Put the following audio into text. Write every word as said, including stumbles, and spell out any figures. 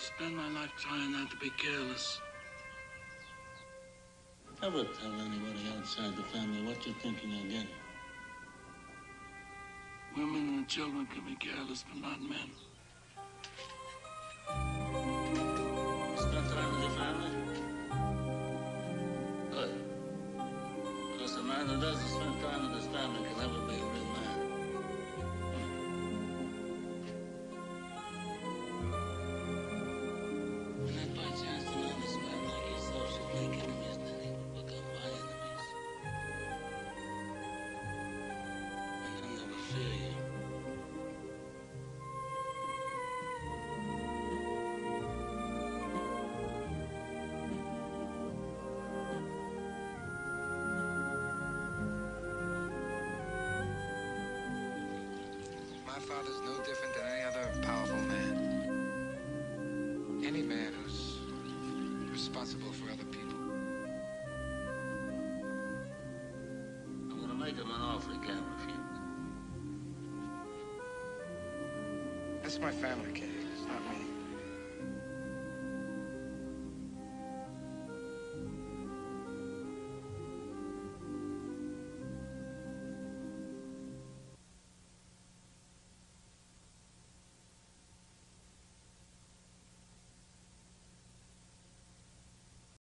spend my life trying not to be careless. Never tell anybody outside the family what you're thinking of getting. Women and children can be careless, but not men. Spend time with your family? Good. Because a man who doesn't spend time with his family can never be a real man. And if by chance an honest man like yourself should make enemies, then he will become my enemies. And I'll never fear you. My father's no different than any other powerful man. Any man who's responsible for other people. I'm gonna make him an offer he can't refuse. That's my family, Kay. It's not me.